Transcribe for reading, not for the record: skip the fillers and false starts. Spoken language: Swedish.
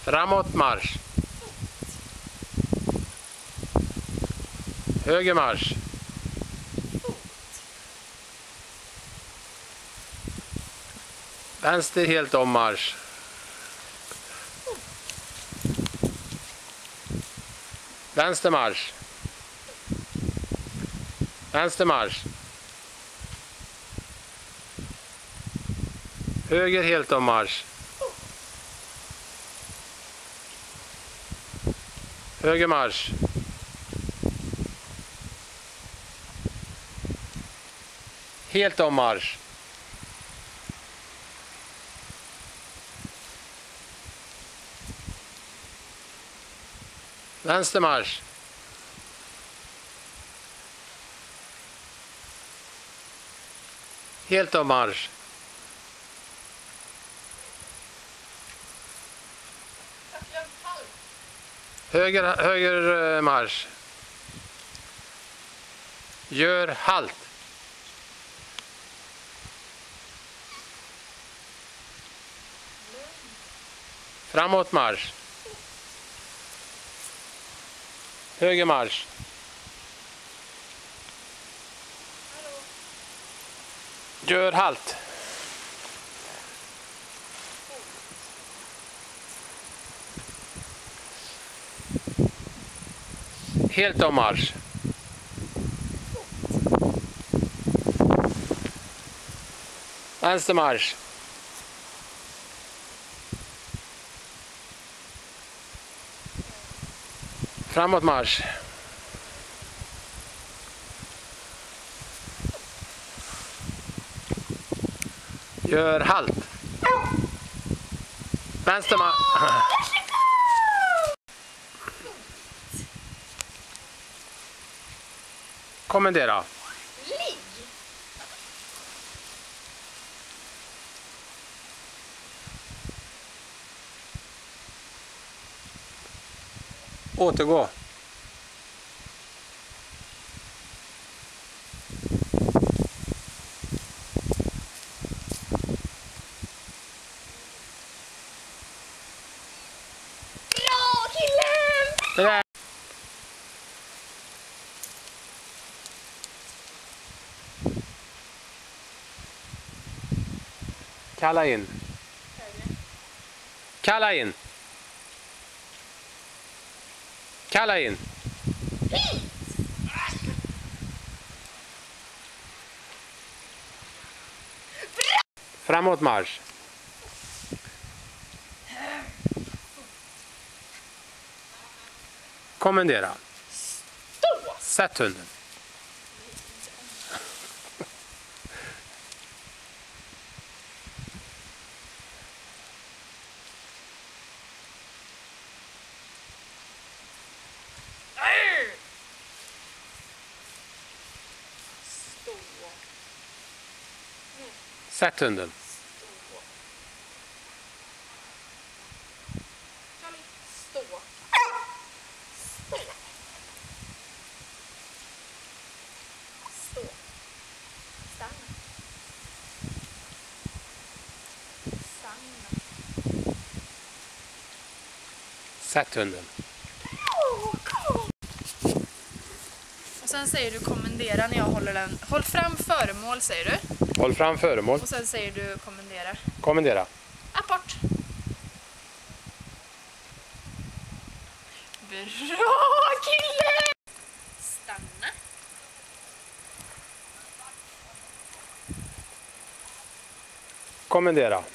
Framåt marsch. Höger marsch. Vänster helt om marsch. Vänster marsch. Vänster marsch. Höger helt om marsch. Höger marsch. Helt om marsch. Vänster marsch. Helt om marsch. Höger marsch. Gör halt. Framåt marsch. Höger marsch. Gör halt. Helt om marsch. Vänster marsch. Framåt marsch. Gör halt. Vänster marsch. Kommendera. Ligg. Återgå. Bra killen! Det där. Kalla in. Kalla in. Kalla in. Framåt marsch. Kommendera. Stå! Sätt hunden. Stå. Sätt hunden. Stå. Stå. Stå. Stanna. Stanna. Sätt hunden. Och sen säger du kommendera när jag håller den. Håll fram föremål säger du. Håll fram föremål. Och sen säger du kommendera. Kommendera. Apport. Bra kille! Stanna. Kommendera.